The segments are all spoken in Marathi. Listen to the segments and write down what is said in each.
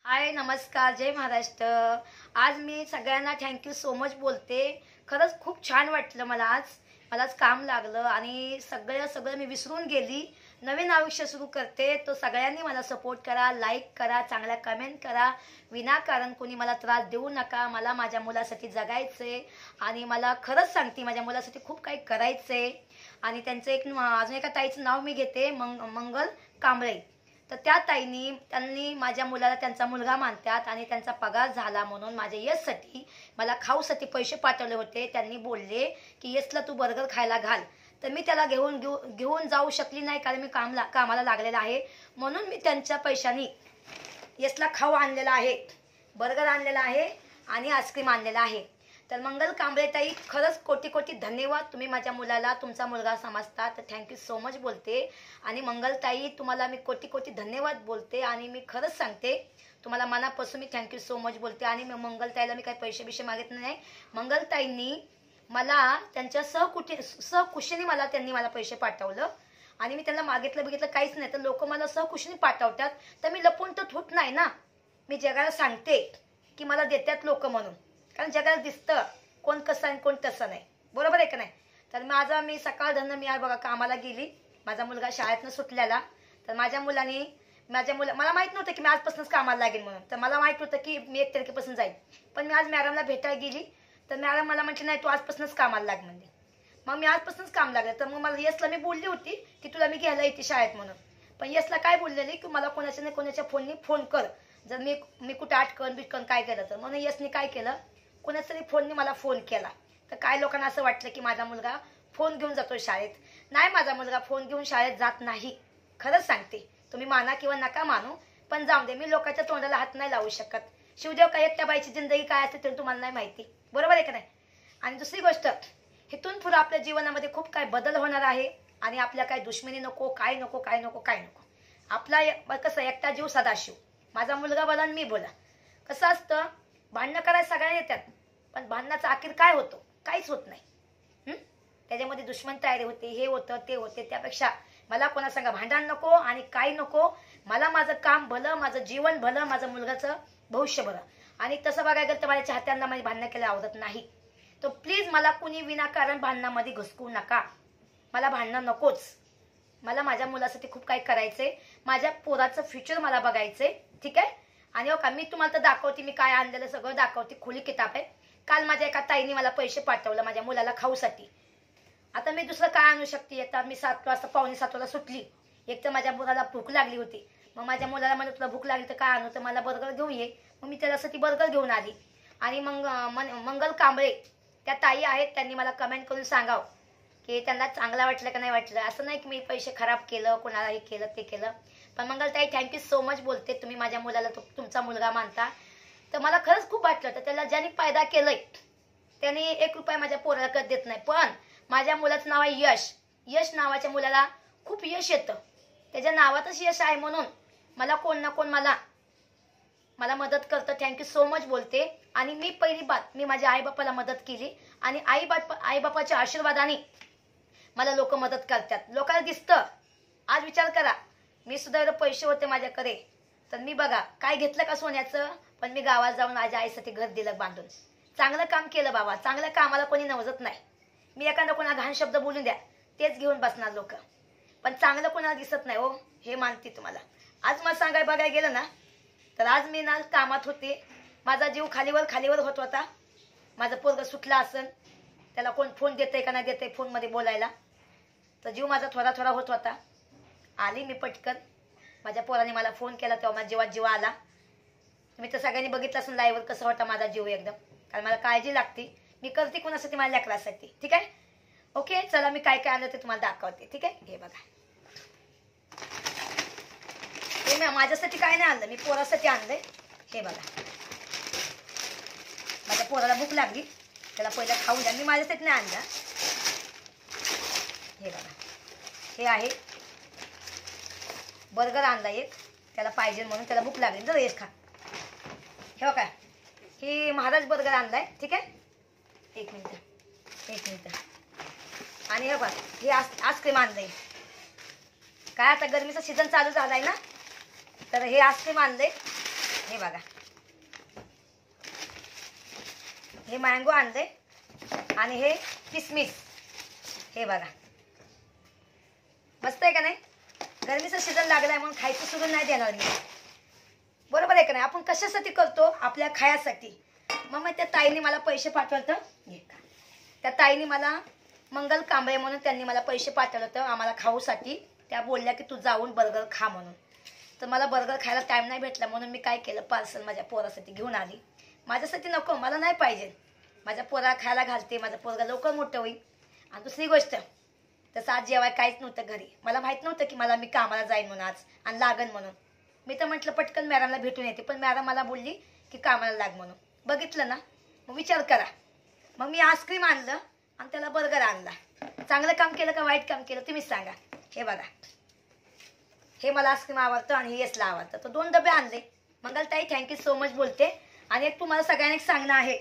हाय नमस्कार जय महाराष्ट्र। आज मी सगळ्यांना थँक्यू सो मच बोलते। खरंच खूप छान वाटलं मलाच काम लागलं आणि सगळं मी विसरून गेली। नवीन आयुष्य सुरू करते तो सगळ्यांनी मला सपोर्ट करा, लाईक करा, चांगल्या कमेंट करा। विनाकारण कोणी मला त्रास देऊ नका। मला माझ्या मुलासाठी जगायचे आणि मला खरंच सांगते माझ्या मुलासाठी खूप काही करायचे आणि त्यांचं अजून एका ताईचं नाव मी घेते, मंगल कांबळे। तर त्या त्यांनी माझ्या मुलाला त्यांचा मुलगा मानतात आणि त्यांचा पगार झाला म्हणून माझ्या यशसाठी मला खाऊसाठी पैसे पाठवले होते। त्यांनी बोलले की यशला तू बर्गर खायला घाल, तर मी त्याला घेऊन जाऊ शकली नाही कारण मी कामाला लागलेला आहे। म्हणून मी त्यांच्या पैशानी यशला खाऊ आणलेला आहे, बर्गर आणलेला आहे आणि आईस्क्रीम आणलेला आहे। तर मंगल कांबळे ताई खरंच कोटी कोटी धन्यवाद। तुम्ही माझ्या मुलाला तुमचा मुलगा समजता, तर थँक्यू सो मच बोलते। आणि मंगल ताई तुम्हाला मी कोटी कोटी धन्यवाद बोलते आणि मी खरंच सांगते तुम्हाला मनापासून मी थँक्यू सो मच बोलते। आणि मी मंगल ताईला मी काही पैसे मागितले नाही। मंगल ताईंनी मला त्यांच्या सहकुशीने मला पैसे पाठवलं आणि मी त्यांना मागितलं काहीच नाही। तर लोक मला सहकुशीने पाठवतात तर मी लपून तर ठेवत नाही ना, मी जगाला सांगते की मला देतात लोक म्हणून, कारण जगाला दिसतं कोण कसं आणि कोण तसं नाही, बरोबर आहे का नाही। तर मी सकाळ मी आज बघा कामाला गेली, माझा मुलगा शाळेतनं सुटल्याला। तर मला माहित नव्हतं की मी आजपासूनच कामाला लागेल म्हणून, तर मला माहित होतं की मी 1 तारखेपासून जाईल। पण मी आज मॅडमला भेटायला गेली तर मॅडम मला म्हटली नाही तू आजपासूनच कामाला लाग म्हणजे। मग मी आजपासूनच काम लागलं। तर मग मला यशला मी बोलली होती की तुला मी घ्यायला येते शाळेत म्हणून, पण यशला काय बोललेली की मला कोणाच्या नाही कोणाच्या फोन कर, जर मी कुठं बिटकन काय केलं तर। म्हणून यशने काय केलं, कोणाच्या तरी फोनने मला फोन केला। तर काय लोकांना असं वाटलं की माझा मुलगा फोन घेऊन जातो शाळेत। नाही, माझा मुलगा फोन घेऊन शाळेत जात नाही। खरंच सांगते, तुम्ही माना किंवा नका मानू, पण जाऊ दे, मी लोकांच्या तोंडाला हात नाही लावू शकत। शिवदेव काय एकट्या बाईची जिंदगी काय असते ते तुम्हाला नाही माहिती, बरोबर आहे का नाही। आणि दुसरी गोष्ट, इथून पुढे आपल्या जीवनामध्ये खूप काय बदल होणार आहे आणि आपल्या काय दुश्मनी नको, काय नको। आपला कसं एकटा जीव सदाशिव। माझा मुलगा बोला आणि मी बोला। कसं असतं, भांडणं करायला सगळ्यांना येतात, पण भांडणाचा अखेर काय होतो, काहीच होत नाही। त्याच्यामध्ये दुश्मन तयारी होते, हे होतं ते होते। त्यापेक्षा मला कोणा सांगा भांडण नको आणि काही नको, मला माझं काम भलं, माझं जीवन भलं, माझं मुलगाचं भविष्य भलं। आणि तसं बघायला गेलं तर माझ्या चाहत्यांना माझी भांडणं केलं आवडत नाही। तो प्लीज मला कुणी विनाकारण भांडणामध्ये घुसकू नका, मला भांडणं नकोच। मला माझ्या मुलासाठी खूप काही करायचंय, माझ्या पोराचं फ्युचर मला बघायचंय, ठीक आहे। आणि हो का, मी तुम्हाला तर दाखवते, मी काय आणलेलं सगळं दाखवते, खुली किताब आहे। काल माझ्या एका ताईने मला पैसे पाठवलं माझ्या मुलाला खाऊसाठी। आता मी दुसरं काय आणू शकते, आता मी 7 वाजता 6:45 सुटली। एक तर माझ्या मुलाला भूक लागली होती, मग माझ्या मुलाला म्हणलं तुला भूक लागली तर काय आणू, तर मला बर्गर घेऊन ये। मग मी त्याच्यासाठी बर्गर घेऊन आली। आणि मग मंगल कांबळे त्या ताई आहेत, त्यांनी मला कमेंट करून सांगावं की त्यांना चांगलं वाटलं का नाही वाटलं। असं नाही की मी पैसे खराब केलं, कोणाला हे केलं ते केलं। पण मंगल ताई थँक्यू सो मच बोलते, तुम्ही माझ्या मुलाला तुमचा मुलगा मानता, तर मला खरंच खूप वाटलं। तर त्याला ज्यांनी पैदा केलंय त्यांनी 1 रुपया माझ्या पोराला कधी देत नाही, पण माझ्या मुलाचं नाव आहे यश। यश नावाच्या मुलाला खूप यश येतं, त्याच्या नावातच यश आहे, म्हणून मला कोण ना कोण मला मदत करतं। थँक्यू सो मच बोलते। आणि मी पहिली बात मी माझ्या आईबापाला मदत केली आणि आईबापाच्या आशीर्वादाने मला लोक मदत करतात, लोकांना दिसतं। आज विचार करा, मी सुद्धा एवढे पैसे होते माझ्याकडे तर मी बघा काय घेतलं का सोन्याचं, पण मी गावात जाऊन माझ्या आईसाठी घर दिलं बांधून। चांगलं काम केलं बाबा, चांगल्या कामाला कोणी नवजत नाही। मी एखादा कोणा घाण शब्द बोलून द्या तेच घेऊन बसणार लोक, पण चांगलं कोणाला दिसत नाही हो, हे मानते तुम्हाला। आज मला सांगायला बघायला गेलं ना, तर आज मी ना कामात होते, माझा जीव खालीवर होत होता। माझं पोरग सुटला असन, त्याला कोण फोन देतंय का नाही देतंय फोनमध्ये बोलायला, तर जीव माझा थोडा होत होता। आली मी पटकन, माझ्या पोराने मला फोन केला तेव्हा माझ्या जीवात जीव आला। तुम्ही तर सगळ्यांनी बघितलं असेल लाईव्हवर कसं होता माझा जीव एकदम, कारण मला काळजी लागते, मी करते कोणासाठी, माझ्या लेकरासाठी, ठीक आहे। ओके, चला मी काय आणलं ते तुम्हाला दाखवते, ठीक आहे। हे बघा, हे मी माझ्यासाठी काय नाही आणलं, मी पोरासाठी आणलंय। हे बघा, माझ्या पोराला भूक लागली, त्याला पहिलं खाऊ द्या, मी माझ्यासाठी नाही आणलं। हे बघा, हे आहे बर्गर आणला एक, त्याला पाहिजे म्हणून, त्याला भूक लागली जर हेच खा। हे बघा, हे महाराज बर्गर आणलाय, ठीक आहे। एक मिनिट। आणि हे बघा, हे आईस्क्रीम आणलंय। काय आता गरमीचा सीझन चालू झालाय ना, तर हे आईस्क्रीम आणलंय हे बघा, हे मँगो आणले आणि हे किसमिस, हे बघा मस्त आहे का नाही. गरमीचा सीझन लागलाय म्हणून खायचं सोडून नाही देणार मी, बरोबर आहे का नाही. आपण कशासाठी करतो, आपल्या खायासाठी. मग त्या ताईने मला पैसे पाठवलं होतं, त्या ताईने मला मंगल कांबळे म्हणून त्यांनी मला पैसे पाठवलं होतं आम्हाला खाऊसाठी. त्या बोलल्या की तू जाऊन बर्गर खा म्हणून. तर मला बर्गर खायला टाईम नाही भेटला म्हणून मी काय केलं, पार्सल माझ्या पोरासाठी घेऊन आली. माझ्यासाठी नको, मला नाही पाहिजे, माझ्या पोरा खायला घालते, माझा पोरगा लवकर मोठं होईल. आणि दुसरी गोष्ट, तसं आज जेवाय काहीच नव्हतं घरी. मला माहीत नव्हतं की मला मी कामाला जाईन म्हणून आज आणि लागन म्हणून. मी तर म्हटलं पटकन मॅडमला भेटून येते, पण मॅडम मला बोलली की कामाला लाग म्हणून. बघितलं ना, मग विचार करा. मग मी आईस्क्रीम आणलं आणि त्याला बर्गर आणला. चांगलं काम केलं का वाईट काम केलं तुम्हीच सांगा. हे बघा, हे मला आईस्क्रीम आवडतं आणि हे यसला आवडतं, तर 2 डबे आणले. मंगलताई थँक्यू सो मच बोलते. आणि एक तुम्हाला सगळ्यांना एक सांगणं आहे,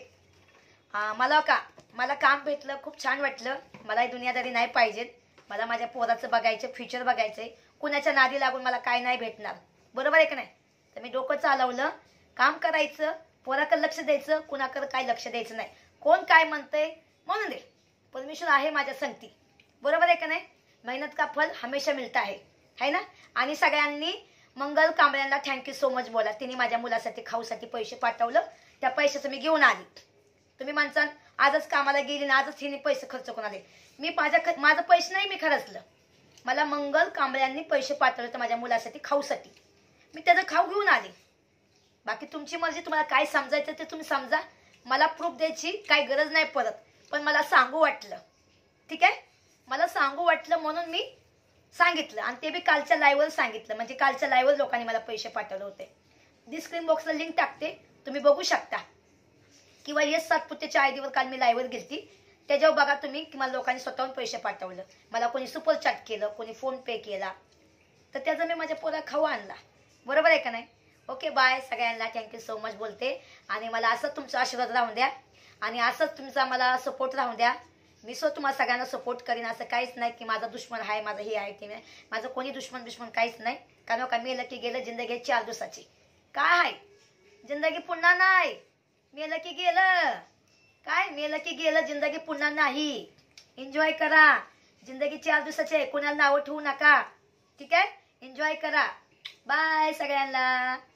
मला काम भेटलं, खूप छान वाटलं. मला ही दुनियादारी नाही पाहिजे. मला माझ्या पोराचं बघायचं, फ्युचर बघायचंय. कुणाच्या नादी लागून मला काय नाही भेटणार, बरोबर आहे का नाही. तर मी डोकं चालवलं, काम करायचं, पोराकडे लक्ष द्यायचं, कुणाकडे काय लक्ष द्यायचं नाही. कोण काय म्हणतंय म्हणून दे, परमेश्वर आहे माझ्या संगती, बरोबर आहे का नाही. मेहनत का फल हमेशा मिळता है ना. आणि सगळ्यांनी मंगल कांबळ्यांना थँक्यू सो मच बोला. तिने माझ्या मुलासाठी खाऊसाठी पैसे पाठवलं, त्या पैशाचं मी घेऊन आली. तुम्ही म्हणसान आजच कामाला गेली ना, आजच हिने पैसे खर्च करून आले. मी माझं पैसे नाही मी खर्चलं, मला मंगल कांबळ्यांनी पैसे पाठवले तर माझ्या मुलासाठी खाऊसाठी. मी त्याचं खाऊ घेऊन आले. बाकी तुमची मर्जी, तुम्हाला काय समजायचं ते तुम्ही समजा. मला प्रूफ द्यायची काही गरज नाही पडत, पण मला सांगू वाटलं, ठीक आहे. मला सांगू वाटलं म्हणून मी सांगितलं. आणि ते बी कालच्या लाईव्हवर सांगितलं, म्हणजे कालच्या लाईव्हवर लोकांनी मला पैसे पाठवले होते. डिस्क्रिप्शन बॉक्सला लिंक टाकते, तुम्ही बघू शकता. किंवा येस सातपुतेच्या आयडीवर काल मी लाईव्हवर गेलती, त्याच्यावर बघा तुम्ही की मला लोकांनी स्वतःहून पैसे पाठवलं. मला कोणी सुपर चॅट केलं, कोणी फोन पे केला, तर त्याचा मी माझ्या पोरा खाऊ आणला, बरोबर आहे का नाही. ओके बाय सगळ्यांना, थँक्यू सो मच बोलते. आणि मला असंच तुमचा आशीर्वाद राहून द्या आणि असंच तुमचा मला सपोर्ट राहून द्या. मी तुम्हाला सगळ्यांना सपोर्ट करीन. असं काहीच नाही की माझा दुश्मन आहे, माझं हे आहे ते नाही. माझं कोणी दुश्मन काहीच नाही. कारण का मेलं की गेलं, जिंदगी 4 दिवसाची. काय आहे जिंदगी पुन्हा नाही, मेलं की गेलं. काय मेलं की गेलं, जिंदगी पुन्हा नाही. एन्जॉय करा, जिंदगी 4 दिवसाची आहे, कोणाला नावं ठेवू नका, ठीक आहे. एन्जॉय करा. बाय सगळ्यांना.